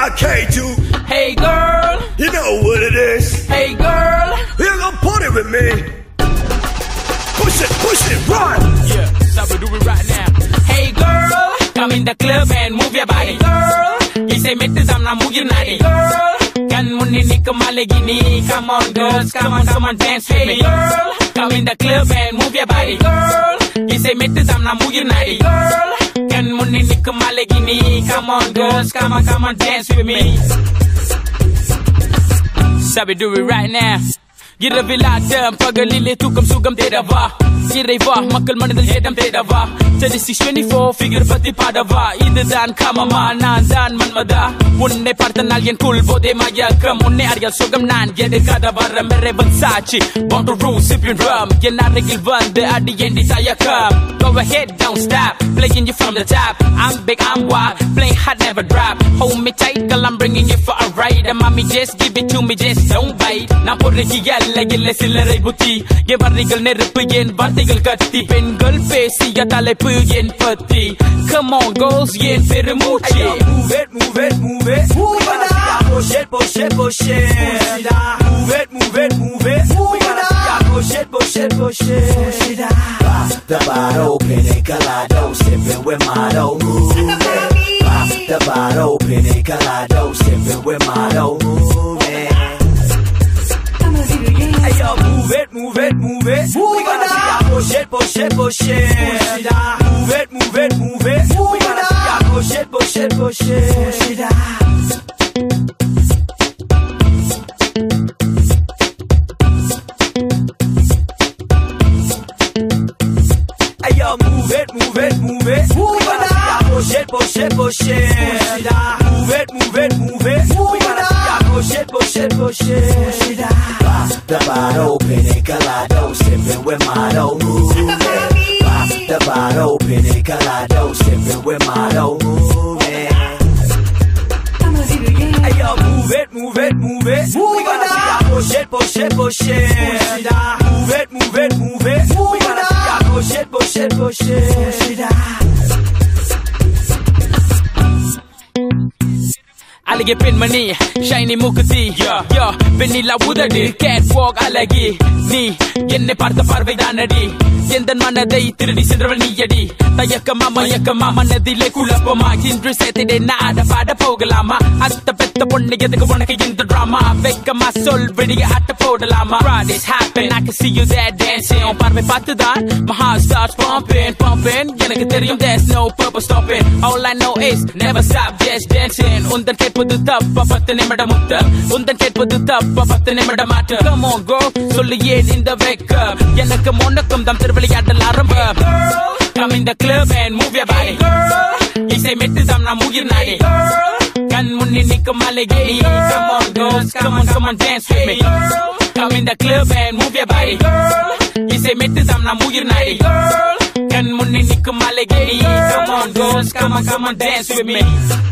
my K2. Hey girl, you know what it is. Hey girl, you gon' party with me. Push it, run. Yeah, so we do it right now. Hey girl, come in the club and move your body. Girl, you say me to zamna move your body. Girl, can munni nikamalegi. Come on girls, come on dance with me. Girl, come in the club and move your body. Girl, you say me to zamna move your body. Girl, can munni nikamalegi. Come on girls, come on dance with me. So we do it right now. இரவிலாட்டம் பகலிலே தூக்கம் சுகம் தேடவா இறைவா மக்கள் மனதில் Adam தேடவா 3624 figure பத்தி பாடவா இதுதான் காமமா நான் தான் மன்மதா உன்னை பார்த்த நாள் என் குள் போதே மயக்கம் உன்னை அறியால் சுகம் நான் எடுக்காத வரம் இறைவன் சாட்சி born to rule sipping rum என் அருகில் வந்து அடி ஏண்டி தயக்கம் go ahead don't stop playing you from the top I'm big I'm wild playing hot never drop hold me tight girl I'm bringing you for a ride and mommy just give it to me just don't bite நான் பொறுக்கிய இல்ல சில்லறை புத்தி என் வர்ணிகள் நெருப்பு என் வார்த்தைகள் கத்தி பெண்கள் பேசிய தலைப்பு என் பத்தி come on girls என் பெருமூச்சு move it move it move it move it push it push it push it move it move it move it move it push it push it push it pop the bottle pina colada sipping with Motto move it pop the bottle pina colada sipping with Motto move it move it, move it, move it. We gotta see ya push it, push it, push it. Move it, move it, move it. We gotta see ya push it, push it, push it. Ayo, move it, move it, move it. We gotta see ya push it, push it, push it. Move it, move it, move it. We gotta see ya push it, push it, push it. Pop the bottle, pina colada, sipping with Motto, move it. Pop the bottle, pina colada, sipping with Motto, move it. Ayo, move it, move it, move it. We gotta see ya push it, push it, push it. Move it, move it, move it. We gotta see ya push it, push it, push it. அழகே பெண்மணி ஷைனி மூக்குத்தி யோ வெண்ணிலா உதடு gate walk அழகி நீ என்னை பார்த்த பார்வைதானடி எந்த மனதை திருடி சென்றவள் நீயடி தயக்கமா மயக்கமா மனதிலே குழப்பமா இன்று சேர்த்திடே நாட பாட போகலாமா அத்த பெத்த பொண்ணு எதுக்கு உனக்கு இந்த டிராமா வெக்கமா சொல் வெடிய ஆட்ட போடலாமா Fridays happen I can see you there dancing பார்வை பார்த்துதான் my heart starts pumping pumping எனக்கு தெரியும் there's no purpose stopping all I know is never stop just dancing உந்தன் கேட்பது தப்பா 10 நிமிடம் முத்தம் உந்தன் கேட்பது தப்பா 10 நிமிடம் மாற்றம் come on girl சொல்லு ஏன் இந்த வெக்கம் எனக்கு உனக்கும் தான் திருவிளையாடல் ஆரம்பம் come in the club and move your body இசை மெட்டு தான் நான் முகிர் நாடி கண் முன்னி நிற்கும் அழகி come on girls come on dance with me come in the club and move your body இசை மெட்டு தான் நான் முகிர் நாடி கண் முன்னி நிற்கும் அழகி come on girls come on dance with me